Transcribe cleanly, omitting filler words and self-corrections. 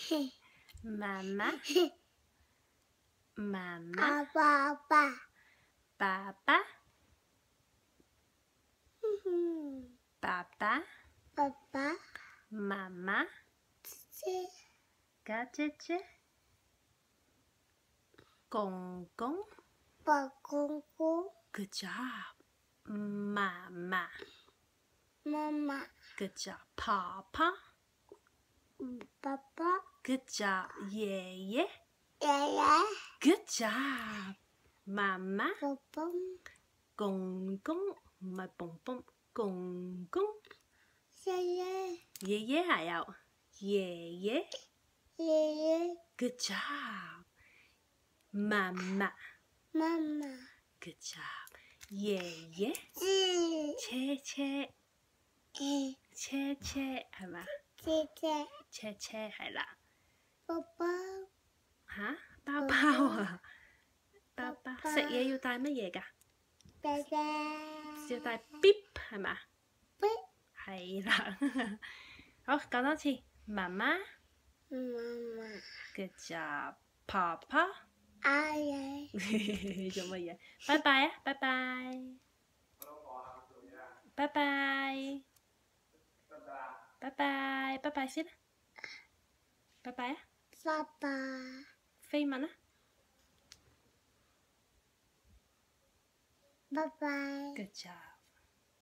妈妈，妈妈， 爸爸， 爸爸，爸爸， 爸爸， 妈妈， 姐哥姐姐，公公， 爸公公， Good job，妈妈妈妈， ，Good job，爸爸爸爸， ，Good job，爷爷爷爷， ，Good job，媽媽， 爸爸， 公公唔係蹦蹦，公公， 爺爺， 爺爺還有爺爺爺爺， ，Good job，媽媽媽媽， ，Good job，爺爺， 姐車車係嘛？ 姐姐， 車係啦。 爸爸， 吓？包包啊！包包爸爸食嘢要帶乜嘢㗎？ 姐姐， 要帶 beep 係嘛？ beep 係啦。好，講多次。媽媽媽媽， ，Good job，爸爸。 阿爺， 做乜嘢？拜拜啊！拜拜。拜拜。拜拜，拜拜先啦。拜拜啊！ 爸爸， 飛吻啊！ 拜拜。 Good job。